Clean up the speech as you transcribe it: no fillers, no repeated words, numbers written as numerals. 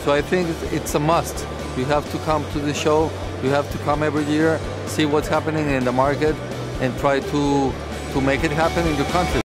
So I think it's a must. You have to come to the show. You have to come every year, see what's happening in the market, and try to make it happen in your country.